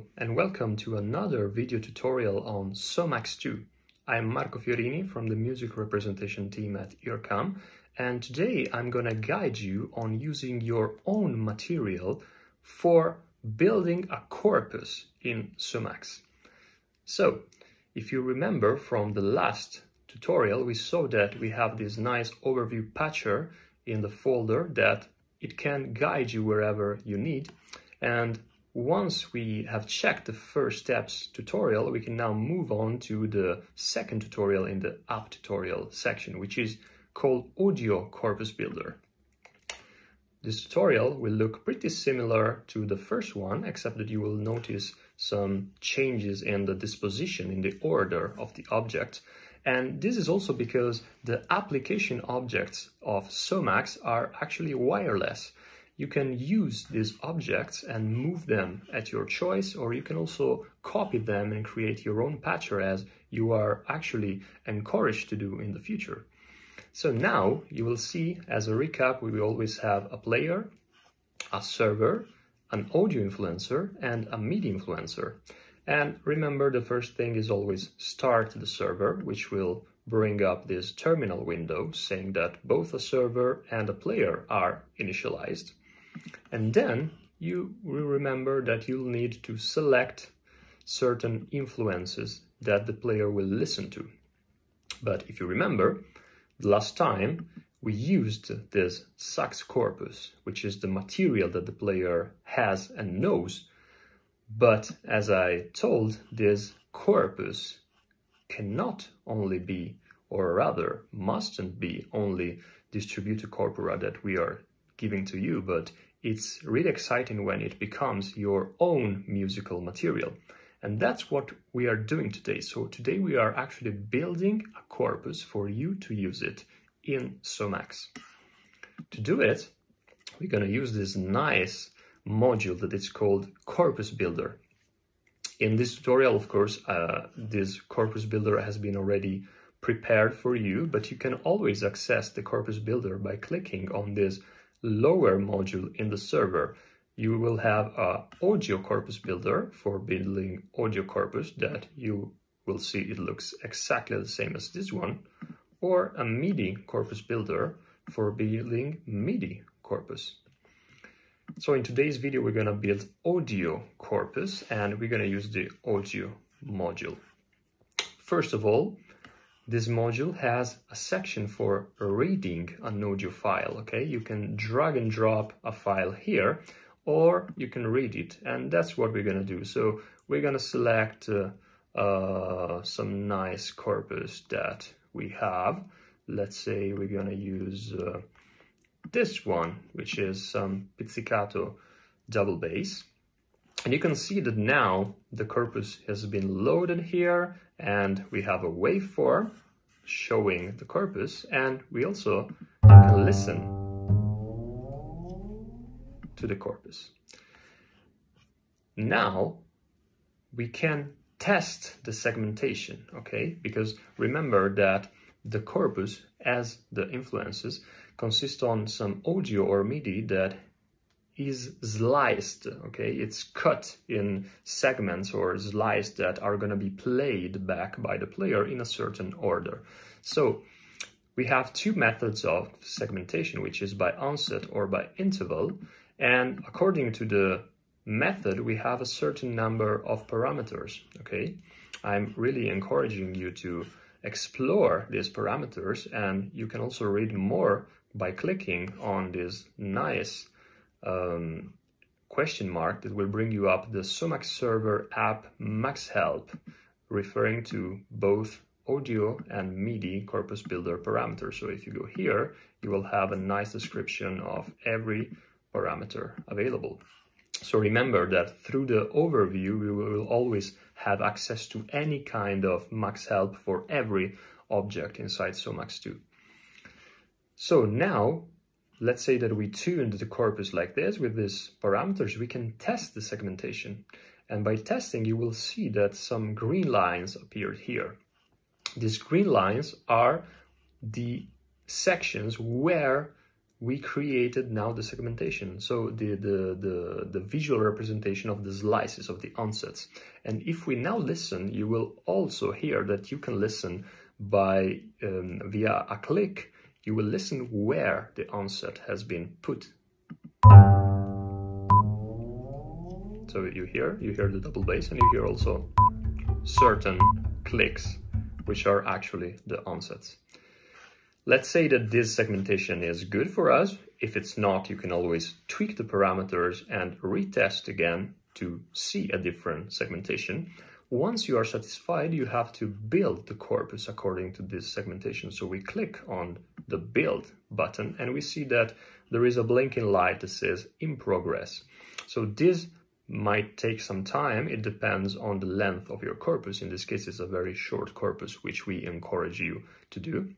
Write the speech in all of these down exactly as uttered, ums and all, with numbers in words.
and welcome to another video tutorial on Somax two. I'm Marco Fiorini from the music representation team at Ircam, and today I'm gonna guide you on using your own material for building a corpus in Somax. So, if you remember from the last tutorial, we saw that we have this nice overview patcher in the folder that it can guide you wherever you need. And once we have checked the first steps tutorial, we can now move on to the second tutorial in the app tutorial section, which is called Audio Corpus Builder. This tutorial will look pretty similar to the first one, except that you will notice some changes in the disposition, in the order of the object. And this is also because the application objects of Somax are actually wireless. You can use these objects and move them at your choice, or you can also copy them and create your own patcher, as you are actually encouraged to do in the future. So now you will see, as a recap, we will always have a player, a server, an audio influencer, and a MIDI influencer. And remember, the first thing is always start the server, which will bring up this terminal window saying that both a server and a player are initialized. And then you will remember that you'll need to select certain influences that the player will listen to. But if you remember, last time we used this sax corpus, which is the material that the player has and knows. But as I told, this corpus cannot only be, or rather mustn't be, only distributed corpora that we are giving to you, but it's really exciting when it becomes your own musical material. And that's what we are doing today. So today we are actually building a corpus for you to use it in Somax. To do it, we're going to use this nice module that is called Corpus Builder. In this tutorial, of course, uh, this Corpus Builder has been already prepared for you, but you can always access the Corpus Builder by clicking on this lower module in the server. You will have a audio corpus builder for building audio corpus that you will see it looks exactly the same as this one, or a MIDI corpus builder for building MIDI corpus. So in today's video, we're going to build audio corpus, and we're going to use the audio module. First of all, this module has a section for reading an audio file, okay? You can drag and drop a file here, or you can read it, and that's what we're gonna do. So we're gonna select uh, uh, some nice corpus that we have. Let's say we're gonna use uh, this one, which is some pizzicato double bass. And you can see that now the corpus has been loaded here, and we have a waveform showing the corpus, and we also can listen to the corpus. Now we can test the segmentation, okay? Because remember that the corpus, as the influences, consist on some audio or MIDI that is sliced, okay? It's cut in segments or sliced that are going to be played back by the player in a certain order. So we have two methods of segmentation, which is by onset or by interval. And according to the method, we have a certain number of parameters, okay? I'm really encouraging you to explore these parameters, and you can also read more by clicking on this nice Um, question mark that will bring you up the Somax server app max help, referring to both audio and MIDI corpus builder parameters. So if you go here, you will have a nice description of every parameter available. So remember that through the overview, we will always have access to any kind of max help for every object inside Somax two. So now, let's say that we tuned the corpus like this with these parameters, we can test the segmentation. And by testing, you will see that some green lines appeared here. These green lines are the sections where we created now the segmentation, so the, the, the, the visual representation of the slices of the onsets. And if we now listen, you will also hear that you can listen by um, via a click. You will listen where the onset has been put. So you hear, you hear the double bass, and you hear also certain clicks, which are actually the onsets. Let's say that this segmentation is good for us. If it's not, you can always tweak the parameters and retest again to see a different segmentation. Once you are satisfied, you have to build the corpus according to this segmentation. So we click on the build button and we see that there is a blinking light that says in progress. So this might take some time. It depends on the length of your corpus. In this case, it's a very short corpus, which we encourage you to do.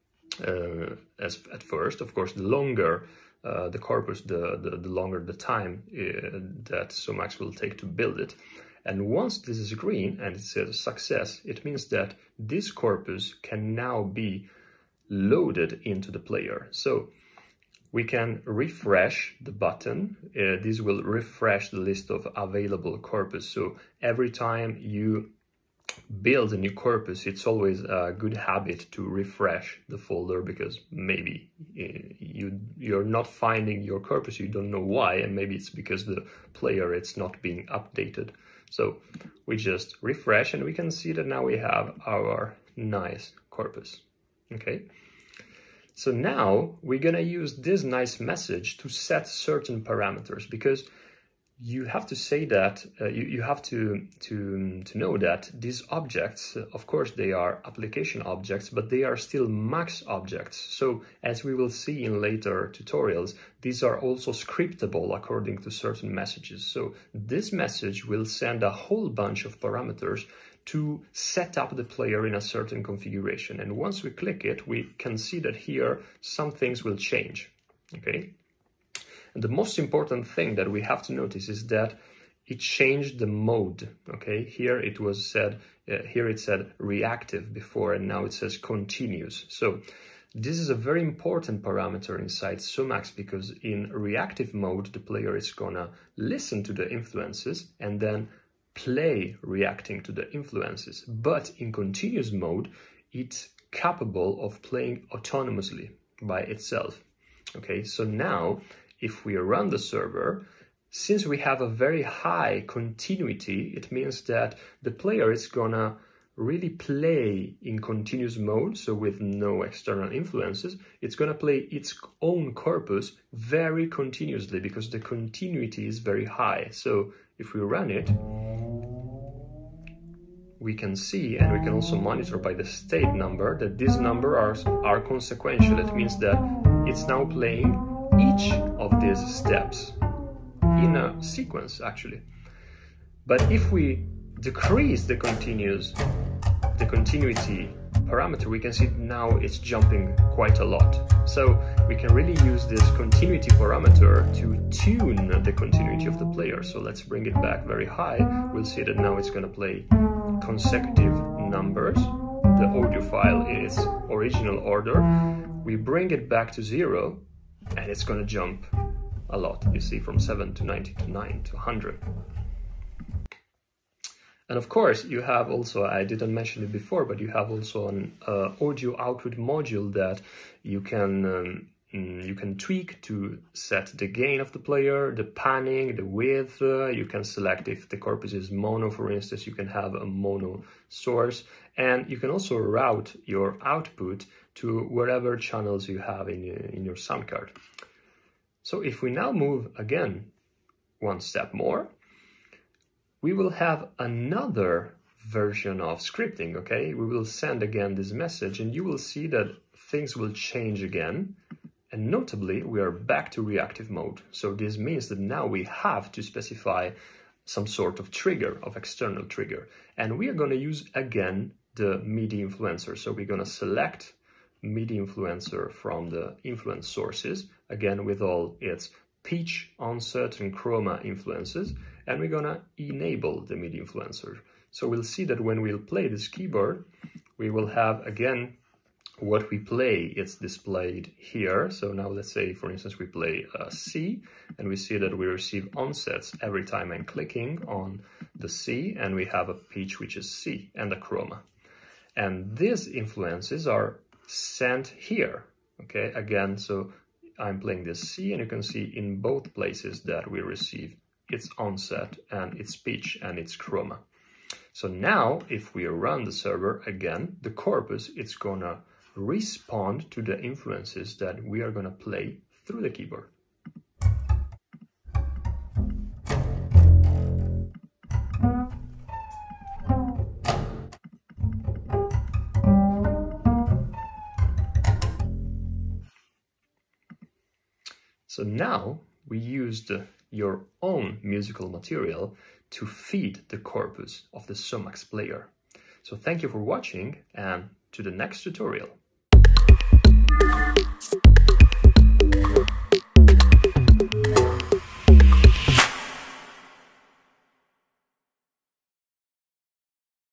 Uh, as at first, of course, the longer uh, the corpus, the, the, the longer the time uh, that Somax will take to build it. And once this is green and it says success, it means that this corpus can now be loaded into the player. So we can refresh the button. Uh, this will refresh the list of available corpus. So every time you build a new corpus, it's always a good habit to refresh the folder, because maybe you you're not finding your corpus, you don't know why, and maybe it's because the player it's not being updated. So we just refresh and we can see that now we have our nice corpus. Okay, so now we're gonna use this nice message to set certain parameters, because you have to say that, uh, you, you have to, to, to know that these objects, uh, of course, they are application objects, but they are still max objects. So as we will see in later tutorials, these are also scriptable according to certain messages. So this message will send a whole bunch of parameters to set up the player in a certain configuration. And once we click it, we can see that here some things will change, okay? And the most important thing that we have to notice is that it changed the mode, okay? Here it was said, uh, here it said reactive before, and now it says continuous. So this is a very important parameter inside Somax, because in reactive mode, the player is gonna listen to the influences and then play reacting to the influences. But in continuous mode, it's capable of playing autonomously by itself, okay? So now, if we run the server, since we have a very high continuity, it means that the player is gonna really play in continuous mode, so with no external influences. It's gonna play its own corpus very continuously, because the continuity is very high. So if we run it, we can see, and we can also monitor by the state number, that these numbers are, are consequential. It means that it's now playing each of these steps in a sequence, actually. But if we decrease the continuous, the continuity parameter, we can see now it's jumping quite a lot. So we can really use this continuity parameter to tune the continuity of the player. So let's bring it back very high. We'll see that now it's going to play consecutive numbers. The audio file is original order. We bring it back to zero, and it's going to jump a lot. You see, from seven to ninety to nine to one hundred. And of course, you have also, I didn't mention it before, but you have also an uh, audio output module that you can um, you can tweak to set the gain of the player, the panning, the width. Uh, you can select if the corpus is mono, for instance, you can have a mono source. And you can also route your output to wherever channels you have in your, in your sound card. So if we now move again one step more, we will have another version of scripting, okay? We will send again this message, and you will see that things will change again. And notably, we are back to reactive mode. So this means that now we have to specify some sort of trigger, of external trigger. And we are going to use again the MIDI influencer. So we're going to select MIDI influencer from the influence sources, again with all its pitch, onset, and chroma influences, and we're gonna enable the MIDI influencer. So we'll see that when we'll play this keyboard, we will have again what we play, it's displayed here. So now let's say, for instance, we play a C, and we see that we receive onsets every time I'm clicking on the C, and we have a pitch which is C and a chroma. And these influences are sent here, okay? Again, so I'm playing this C, and you can see in both places that we receive its onset and its pitch and its chroma. So now, if we run the server again, the corpus, it's gonna respond to the influences that we are gonna play through the keyboard. So now we used your own musical material to feed the corpus of the Somax player. So thank you for watching, and to the next tutorial.